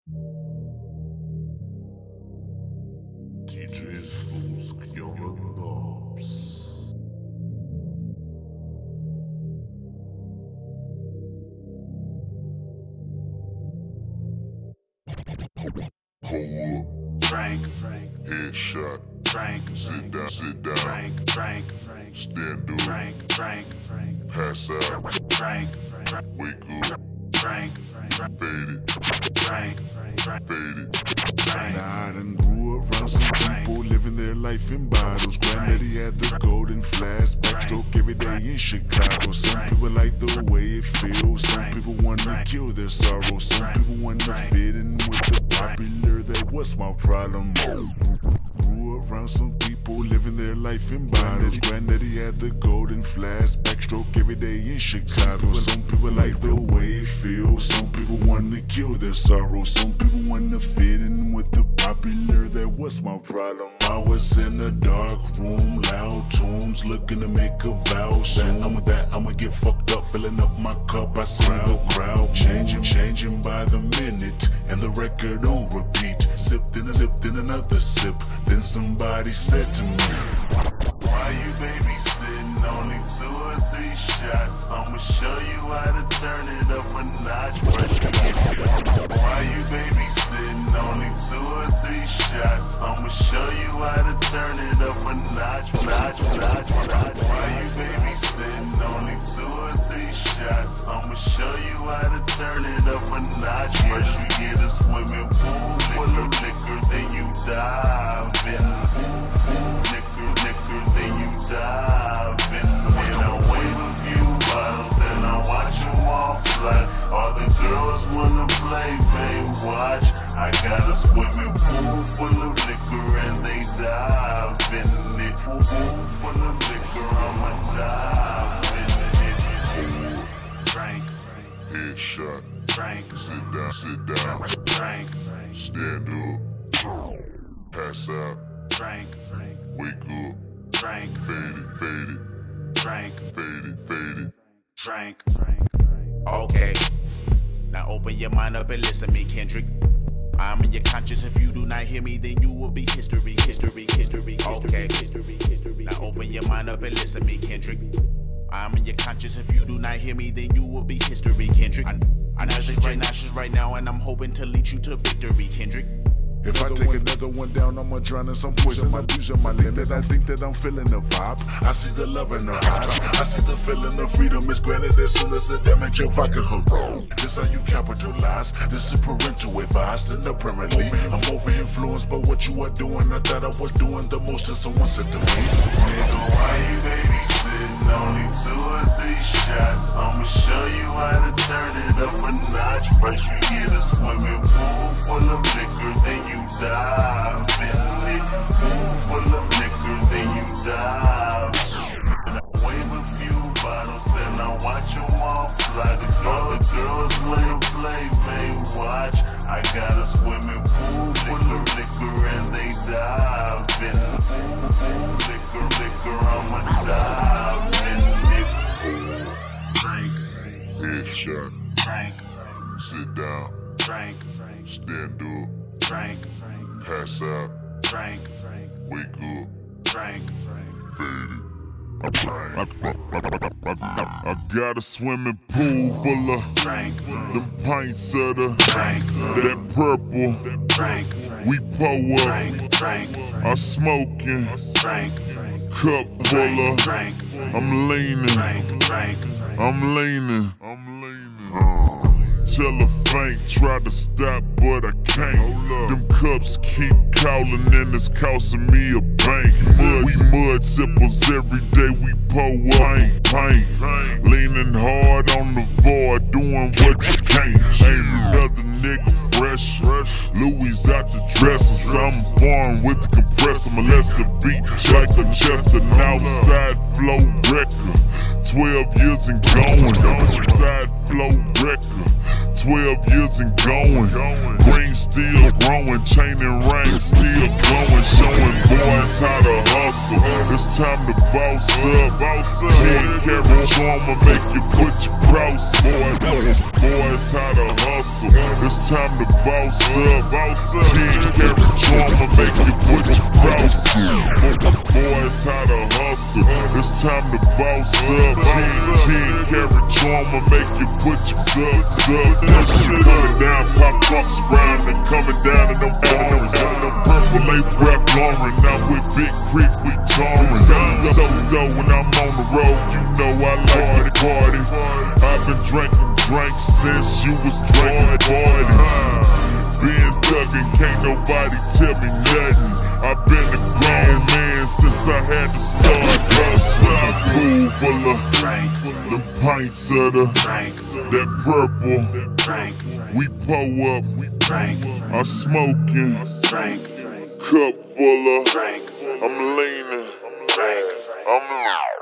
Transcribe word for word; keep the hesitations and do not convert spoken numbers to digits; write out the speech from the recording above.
D J Slowski on the knobs. Hold up. Frank, Headshot. Frank, Sit down, sit down. Frank, Frank, Stand up. Frank, Frank, Pass out. Frank, Wake up. Frank, Fade it. Frank, Fade it. Now I done grew around some people living their life in bottles. Granddaddy had the golden flask, backstroke every day in Chicago. Some people like the way it feels. Some people want to kill their sorrow. Some people want to fit in with the popular. That was my problem. Grew around some people living their life in bottles. Granddaddy had the golden flask, backstroke every day in Chicago. Some people like the way it feels. Some people want to kill their sorrow. Some people want to fit in with the popular. That was my problem. I was in a dark room, loud tunes, looking to make a vow. Soon I'm with that, I'ma get fucked up, filling up my cup. I see the crowd changing, changing by the minute, and the record on repeat. Sipped in, sipped in another sip. Then somebody said to me, "Why you babysitting? Only two or three shots. I'ma show you how to turn it up a notch. Why you babysitting? Only two or three shots. I'ma show you how to turn it up a notch, notch, notch, notch. Why you babysitting? Only two or three shots. I'ma show you how to turn it up a notch. First you get a swimming pool full of liquor, then you dive in. Liquor, liquor, then you dive in. Then I wave a few bottles, then I watch them all fly. All the girls wanna play, they watch. I got a swimming pool full of liquor and they dive in it. Pool full of liquor, I'ma dive in it. Frank, Headshot. Frank, Sit down, sit down. Frank, Stand up. Pass out. Frank, Wake up. Frank, Fade it, fade it. Frank, Fade it, fade it. Frank. Okay, now open your mind up and listen to me, Kendrick. I'm in your conscience. If you do not hear me, then you will be history, history, history, okay. History, history. Now open your mind up and listen to me, Kendrick. I'm in your conscience. If you do not hear me, then you will be history, Kendrick. I, I know this right now, she's right now, and I'm hoping to lead you to victory, Kendrick. If I take another one down, I'ma drown in some poison. My views on my limit. I think that I'm feeling the vibe. I see the love in her eyes. I see the feeling of freedom is granted as soon as the damage of vodka her. This how you capitalize. This is parental advice. And apparently, I'm over influenced by what you are doing. I thought I was doing the most, and someone said to me, "Nigga, why you babysitting? Only two or three shots. I'ma show you how to turn it up a notch. First you get a swimming pool full of liquor, then you dive in it. Pool full of liquor, then you dive. And I wave a few bottles, then I watch them all fly. The girl, the girls play, play, they watch. I got a swimming pool full of liquor, and they dive in it. Pool, pool, liquor, liquor, I'ma dive in it." Frank, Headshot. Frank, Sit down. Frank, Stand up. Frank, Pass out. Frank, Wake up. Frank, Fade it. I, I, I, I, I got a swimming pool full of Frank, them pints of the Frank, that purple. Frank, We pour up. Frank, I smoking. Frank, Cup full of. Frank, I'm leaning. Frank, Frank, I'm leaning. I'm leaning. Uh, tell a Frank try to stop, but I can't. Them cups keep calling and it's costing me a bank. Mud, we mud sippers every day. We pour up, paint, paint. Leaning hard on the void, doing what you can't. Ain't another nigga fresh. Louis out the dressers. I'm born with the compressor, molest the beat like a chest, an outside flow record. Twelve years and going, outside flow record. twelve years and going. Green still growing, chain and ring still glowing, showing boys how to hustle. It's time to boss up. ten carat trauma make you put your cross up. Boys how to hustle. It's time to boss up. ten carat trauma make you put your cross up. Boys how to hustle. It's time to boss up. ten carat trauma make you put your subs up. Coming down, pop trunks around and coming down in them foreigns. Purple lace rap Lauren, now with Big Creek we touring. So though when I'm on the road, you know I like to party. I've been drinking drinks since you was drinking party. Being thuggin', can't nobody tell me nothing. I've been a grown man since I had to start hustling. Pool full of them pints of the that purple. We pour up, we I'm smoking. Cup full of, I'm leaning. I'm